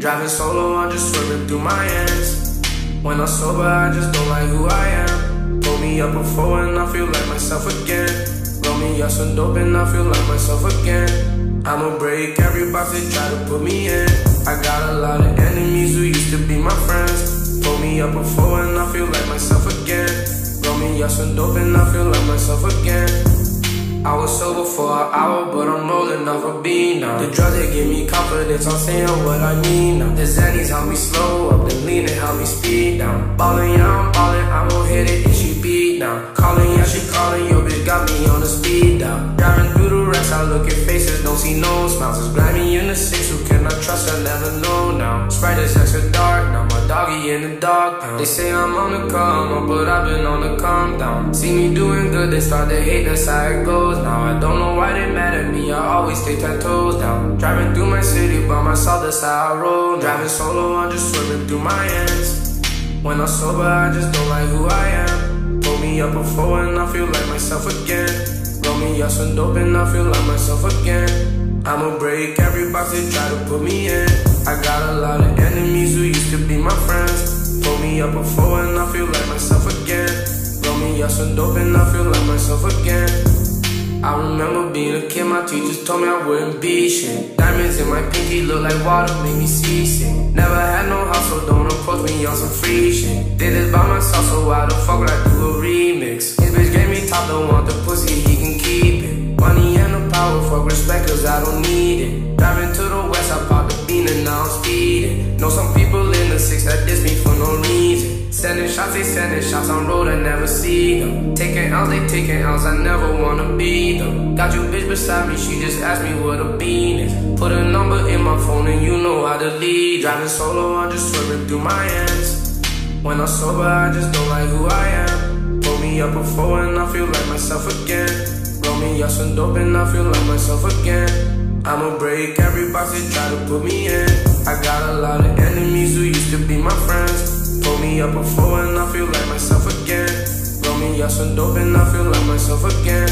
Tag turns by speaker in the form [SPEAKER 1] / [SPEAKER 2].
[SPEAKER 1] Driving solo, I'm just swerving through my ends. When I'm sober, I just don't like who I am. Pull me up before and I feel like myself again. Roll me up some dope and I feel like myself again. I'ma break every box they try to put me in. I got a lot of enemies who used to be my friends. Pull me up before and I feel like myself again. Roll me up some dope and I feel like myself again. I was sober for an hour, but I'm rolling off a bean now. The drugs, they give me confidence, I'm saying what I need now. The Xannies help me slow up, the lean help me speed down. Ballin', yeah, I'm ballin', I gon' hit it and she beat down. Callin', yeah, she callin', yo bitch got me on the speed down. Driving through the rest, I look at faces, don't see no smiles. It's grimy in the six, who can I trust, I never know now. Sprite is extra dark, now my doggy in the dog pound. They say I'm on the come up, but I've been on the calm down. See me doing good, they start to hate, that's how it goes. Now I don't know why they mad at me, I always stay 10 toes down. Driving through my city by myself, that's how I roll. Driving solo, I'm just swerving through my ends. When I'm sober, I just don't like who I am. Pull me up before and I feel like myself again. Roll me up some dope and I feel like myself again. I'ma break every box they try to put me in. I got a lot of enemies who used to be my friends. Pull me up before and I feel like myself again. Roll me up some dope and I feel like myself again. I remember being a kid, my teachers told me I wouldn't be shit. Diamonds in my pinky look like water, make me seasick. Never had no hustle, don't approach me on some free shit. Did this by myself, so why the fuck would I do a remix? His bitch gave me top, don't want the pussy, he can keep it. Money and the power, fuck respect, cause I don't need it. Driving to the west, I popped the bean and now I'm speeding. Know some people in the six that diss me for no reason. Sending shots, they sending shots on road, I never see them. Taking L's, they taking L's, I never wanna be them. Got your bitch beside me, she just asked me what a bean is. Put a number in my phone and you know how to lead. Driving solo, I'm just swerving through my ends. When I'm sober, I just don't like who I am. Pull me up before and I feel like myself again. Roll me up some dope and I feel like myself again. I'ma break every box they try to put me in. I got a lot of enemies who used to be my friends. Pull me up before and I feel like myself again. Roll me up some dope and I feel like myself again.